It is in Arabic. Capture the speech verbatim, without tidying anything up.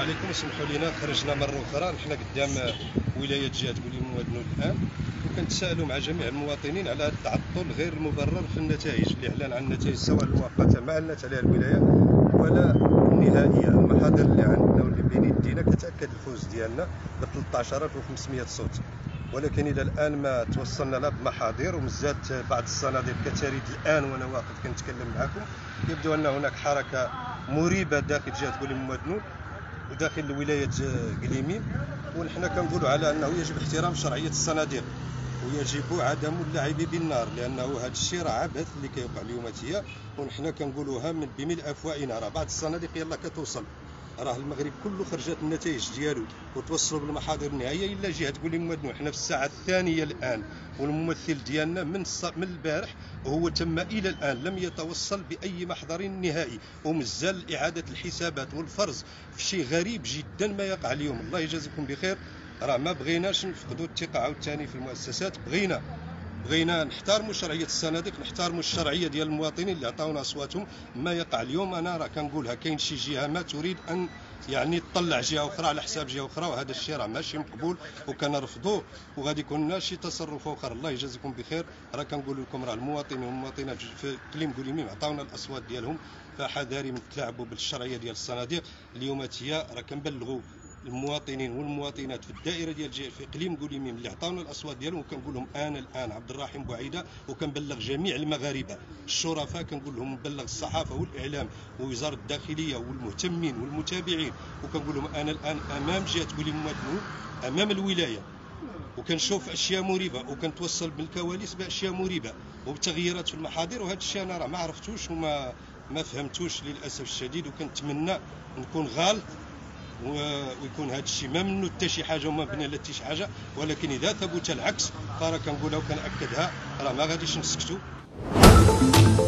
عليكم. اسمحوا لنا خرجنا مره اخرى نحن قدام ولايه جهه قوليم وادنو الان، وكنتسائلوا مع جميع المواطنين على التعطل غير المبرر في النتائج، الاعلان عن النتائج سواء المؤقته ما اعلنت عليها الولايه ولا النهائيه. المحاضر اللي عندنا واللي بين يدينا كتاكد الفوز ديالنا ب ثلاثة عشر ألف وخمسمائة صوت، ولكن الى الان ما توصلنا لا بمحاضر، ومزات بعض الصناديق كتريد الان وانا واقف كنتكلم معكم. يبدو ان هناك حركه مريبه داخل جهه قوليم وادنو وداخل ولايه قليمين، ونحن كنقولوا على انه يجب احترام شرعيه الصناديق ويجب عدم اللعب بالنار، لانه هذا الشيء راه عبث اللي كيوقع اليوم تيا. ونحن كنقولوها من بملء افواهنا، راه بعض الصناديق يلاه كتوصل، راه المغرب كله خرجت النتائج ديالو وتوصلوا بالمحاضر النهائيه الا جهه قوليم وادنو. حنا في الساعه الثانيه الان، والممثل ديالنا من من البارح هو تم الى الان لم يتوصل باي محضر نهائي، ومازال اعاده الحسابات والفرز في شيء غريب جدا ما يقع اليوم. الله يجازيكم بخير. راه ما بغيناش نفقدوا الثقه عاوتاني في المؤسسات، بغينا بغينا نحترموا شرعيه الصناديق، نحترموا الشرعيه ديال المواطنين اللي عطاونا اصواتهم. ما يقع اليوم انا راه كنقولها، كاين شي جهه ما تريد ان يعني تطلع جهه اخرى على حساب جهه اخرى، وهذا الشيء راه ماشي مقبول وكنرفضوه، وغادي يكون لنا شي تصرف اخر. الله يجازيكم بخير. راه كنقول لكم راه المواطنين والمواطنات في اقليم قوليمين عطاونا الاصوات ديالهم، فحذاري من تلاعبوا بالشرعيه ديال الصناديق. اليوم تيا راه كنبلغوا المواطنين والمواطنات في الدائره ديال في اقليم قوليمين اللي عطاونا الاصوات ديالهم، وكنقول لهم انا الان عبد الرحيم بوعيده، وكنبلغ جميع المغاربه الشرفاء، كنقول لهم نبلغ الصحافه والاعلام ووزاره الداخليه والمهتمين والمتابعين، وكنقول لهم انا الان امام جهه قوليم وادنو امام الولايه، وكنشوف اشياء مريبه وكنتوصل بالكواليس باشياء مريبه وبتغييرات في المحاضر، وهذا الشيء انا راه ما عرفتوش وما ما فهمتوش للاسف الشديد، وكنتمنى نكون غلط ويكون هذا الشيء ما منه حتى شي حاجه وما بنا لا حتى شي حاجه. ولكن اذا ثبت العكس فراه كنقولها وكنأكدها، راه ما غاديش نسكتوا.